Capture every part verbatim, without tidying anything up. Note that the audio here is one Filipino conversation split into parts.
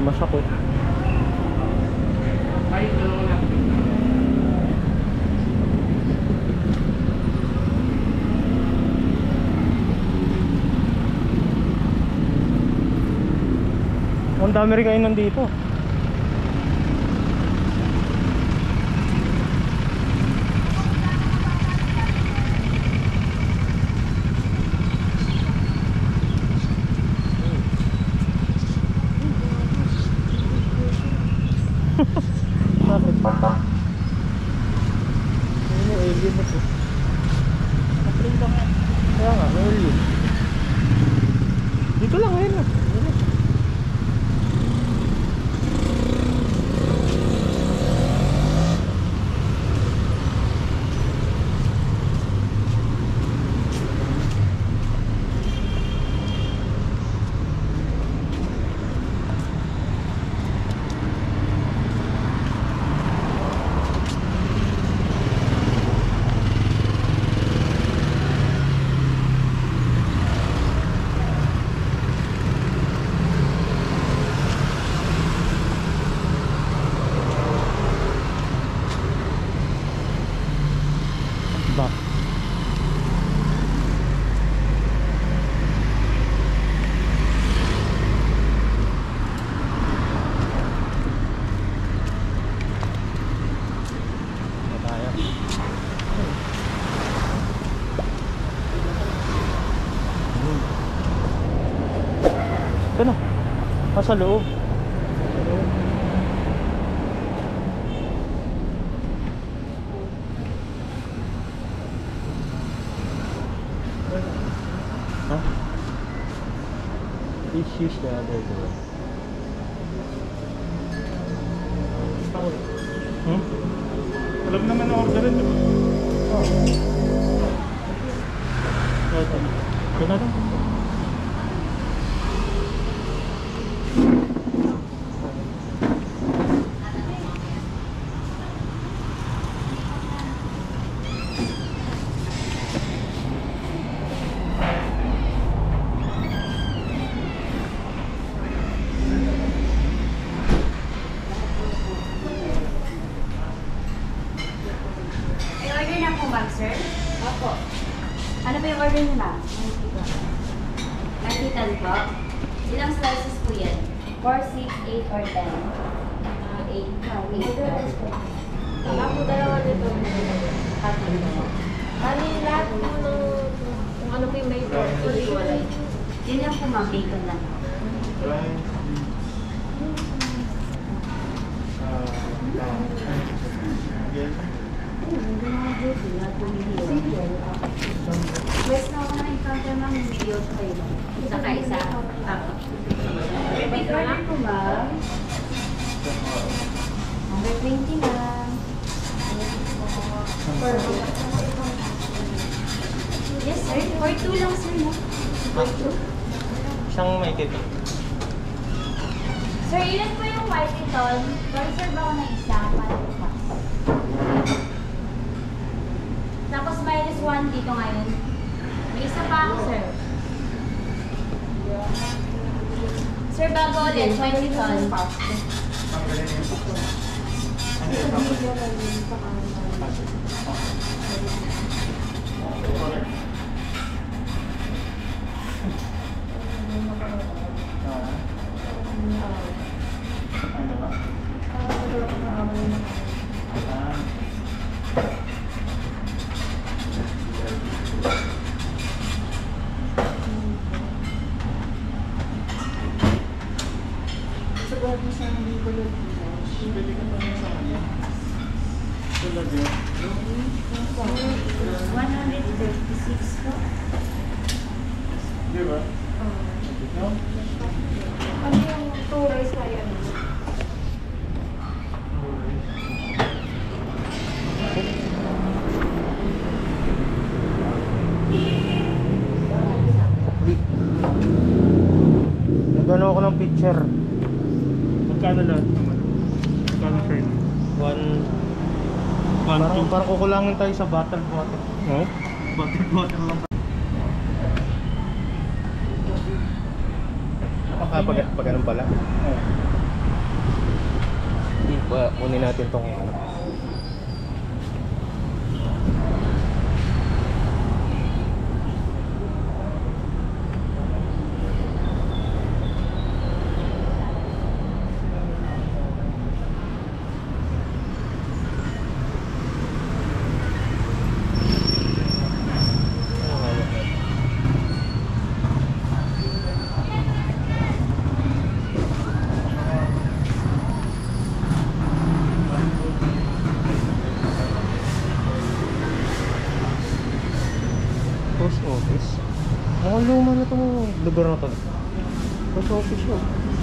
Masak eh. Ang dami rin kayo nandito. Bakit? Ano alien na to? Kapring lang yan. Kaya nga, may alien. Dito lang, ayun na. Ito na. Nasa loob. Ha? Please use the other door. Hmm? Alam naman na orderin, di ba? Oo. Ito. Ito na lang. Sir? Opo. Ano ba yung order niyo, ma'am? Nakita po? Ilang slices po yan? four, six, eight, or ten? Uh, eight. eight. Ako dalawa dito. Kali lahat po ng kung ano po yung may pork, i-equalize. Yun lang po, ma'am. Bacon lang. West na ako na-encounter ma'am, video kayo. Saka isa. Ako. Repeat order po ma'am. Number twenty ma'am. Yes sir, for two lang sir no? For two? Isang may kito. Sir, ilan po yung white ito? Conserve ako na isa para bukas. Tapos minus one dito ngayon. May isa pa ako, sir. Sir, bago ulit, twenty ton. one hundred thirty-six po. Di ba? Ano yung two rice kaya ano? Nagano ako ng picture. Magkano lahat naman? Magkano siya yun? One. One, Parang, two. parang kukulangin tayo sa bottle water. Oh? Bottle water lang. Ah, pag, pag ganun pala. Oh. Hindi pa, kunin natin tong ano. Post office? Mukhang luma na itong lugar na ito. Post office yun.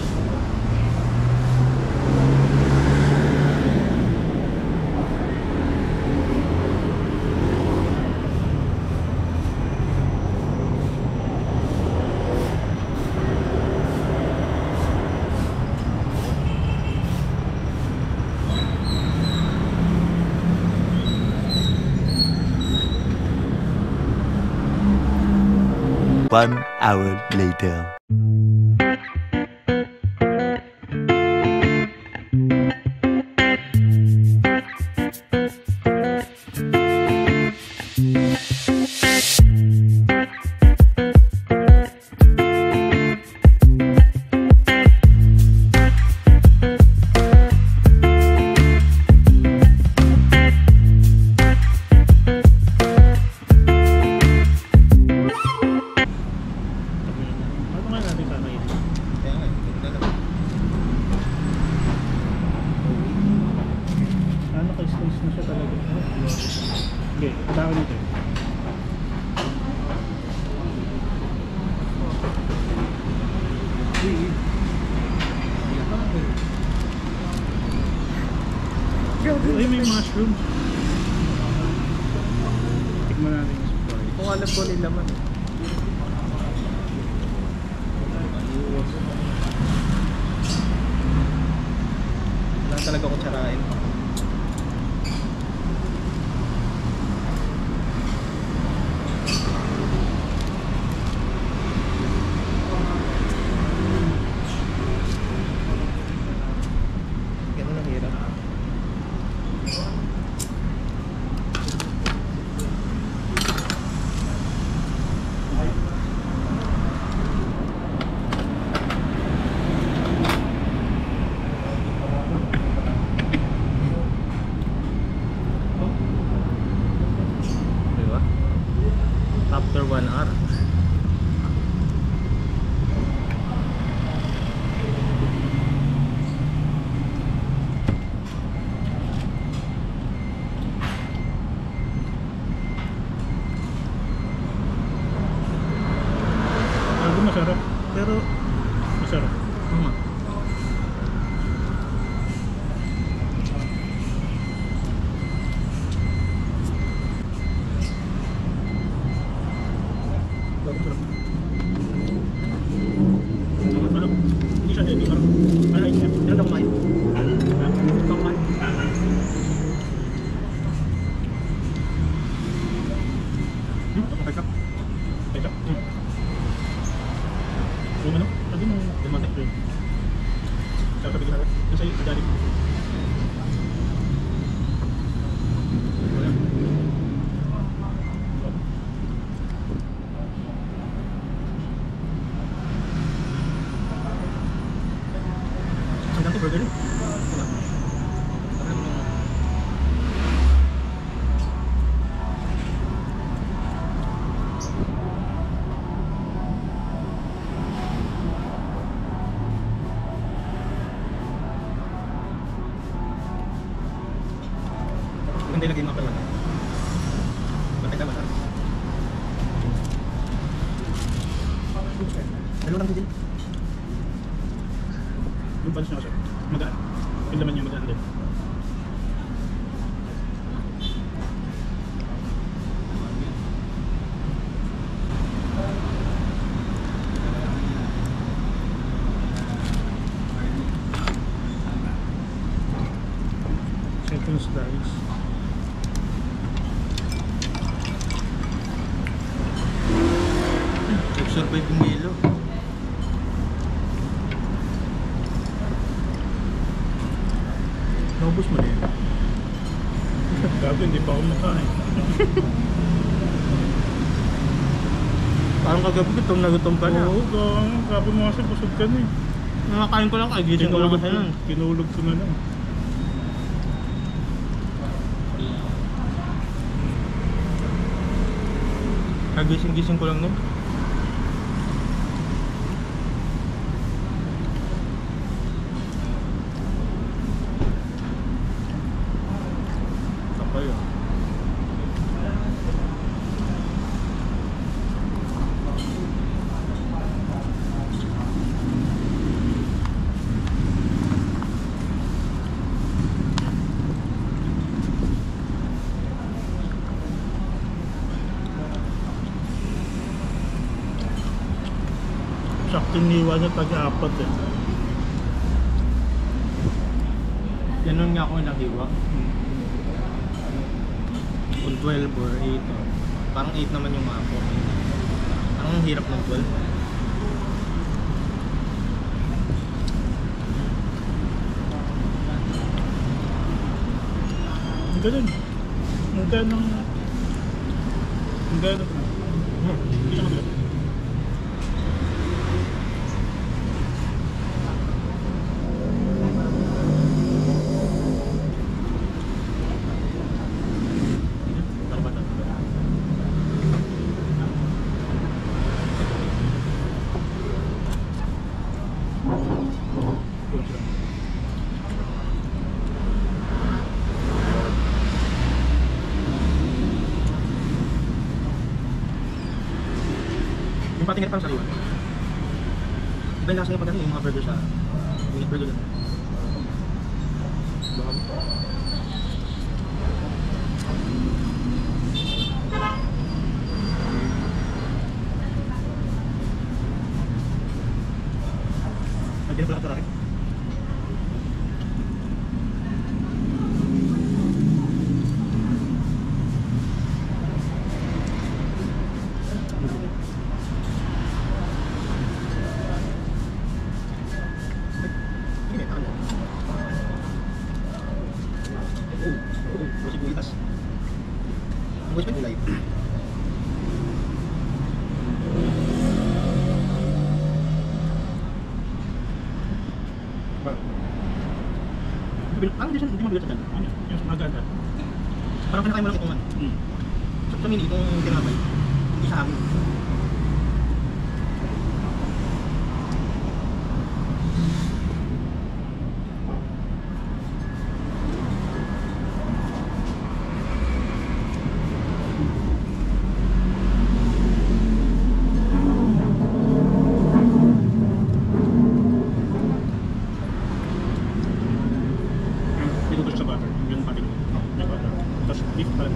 One hour later. Ano nga natin kakainin? Kaya nga, ganda lang. Ano kay space na siya talaga? Okay, tama nito. Ay, may mushroom. Tikman natin yung supply. Kung alam ko nila man. Wala talaga ko tsarain. Ganun ang hirap. Diba? After one hour. Bago masarap, pero masarap. Hmm. Bago masarap. Masarap. Hindi siya heavy, parang malain niya. Ano lang kumain? Ha? Kumain. Hmm? Ketchup. Ketchup. Hmm. Yung ano? Sabi mo, yung mga texture. Sabi ko sa yung sa'yo, sa galing. Wala. Ang dami burger eh. Maganda ilagay mga pala. Bantay ka masarap. Dalawa lang din. Yung panis niya kasi magaan. Yung laman niya magaan din. Second slice. Nag-survive yung Milo. Ubus mo na yan. Gabi, hindi pa ako makain. Parang kagabi gutom na gutom ka na. Oo, ga- gabi mo kasi busog ka na eh. Nakakain ko lang, kagising ko lang Kinulog kasi ko, nun. kinulog ko na lang. Kagising-gising ko lang nun. Kapay ah. Saktong niwa niya tag-apat eh. Ganun nga ako nahiwa. Kung twelve or eight. Oh. Parang eight naman yung mga ako. Parang ang hirap ng twelve. Ang ganun. Ang ganun. Ang ganun. Hindi siya mabigat. Yung patingin parang sariwa. Iba yung lasa niya pag ano, yung mga burger sa unit burger lang. Baka Lagyan na pala ito rin. Buwis pa yung gulay. Parang hindi siya, hindi mabigat sa dyan. Ano? Yung agad-agad. Parang pinakain mo lang itong ano. Hmm. Sa sa mini, itong tinapay. Hindi sa amin. Pinutos sa butter. Yung ganun pating. Yung butter. Tapos beef pa.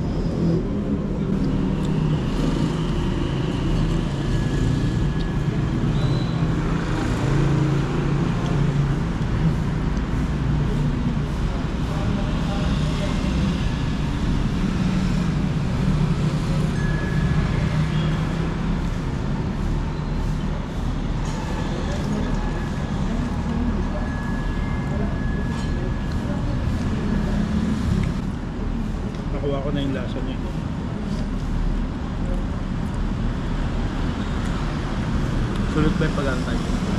Nakuha ko na yung lasa niya. Sulit ba yung pag-antay?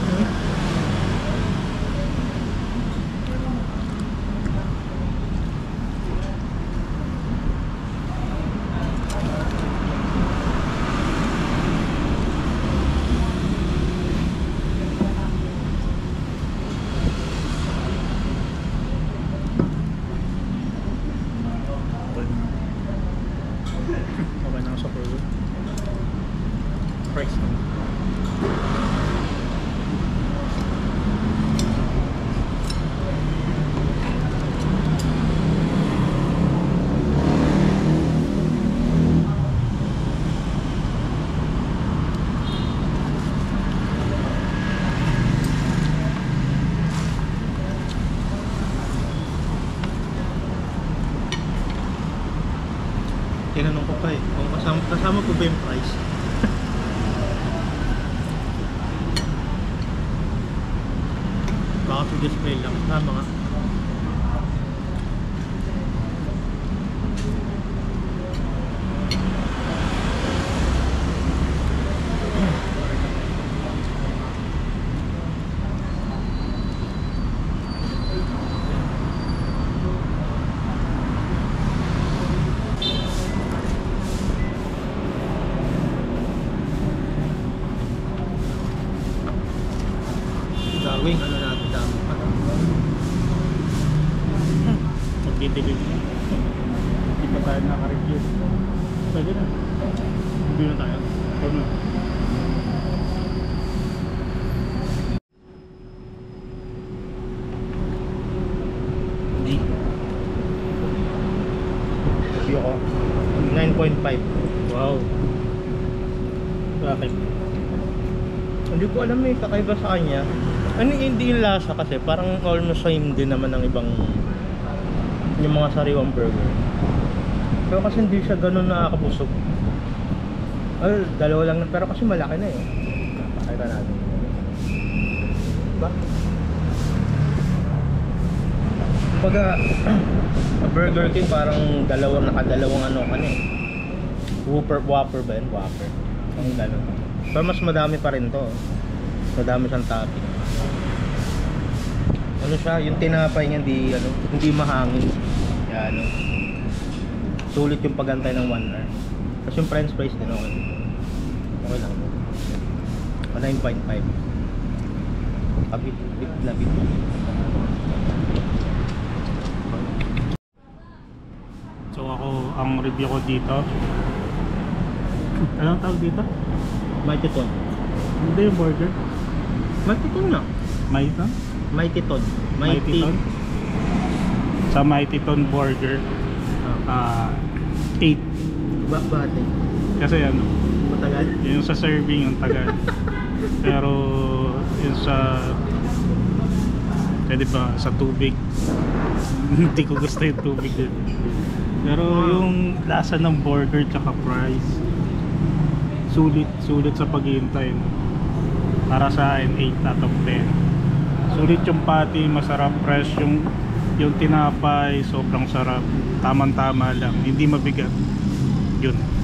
Okay na ako sa burger. Price naman. Tinanong ko pa eh, kung kasama, kasama ko ba yung price? Baka sa display lang, tama nga. wing, ano natin dami pa. Magdidilig. Hindi pa tayo naka-review. Pwede na. Review na tayo. Huwag na. Hindi. Review ko. nine point five. Wow. Bakit? Hindi ko alam eh, kakaiba sa kanya. Ano hindi yung lasa kasi, parang almost same din naman ng ibang yung mga sariwang burger. Pero kasi hindi siya ganun nakakabusog. Ay, dalawa lang na, pero kasi malaki na eh. Pakita natin. Diba? Pagka Burger King parang dalawang nakadalawang ano ka na eh. Whopper, Whopper ba yun? Whopper. Ang ganun. Pero mas madami pa rin to. Madami siyang topping. Ano siya, yung tinapay niya hindi ano, hindi mahangin. Kaya ano. Sulit yung pagantay ng one hour. Tapos yung french fries din okay. Okay lang. nine point five. Kapit, bit, labit. So ako, ang review ko dito. Anong tawag dito? Mighty Ton. Hindi yung burger. Mighty Ton na. Mighty Ton? Mighty Ton. Mighty Ton? Sa Mighty Ton Burger, ah eight. Ba bakit? Kasi ano, Matagal? yung sa serving yung tagal. Pero yung sa, pwede ba sa tubig, hindi ko gusto yung tubig din. Pero yung lasa ng burger tsaka fries, sulit, sulit sa paghihintay. Para sa akin, eight out of ten. Sulit yung patty, masarap, fresh yung yung tinapay, sobrang sarap, tamang tama lang, hindi mabigat. Yun.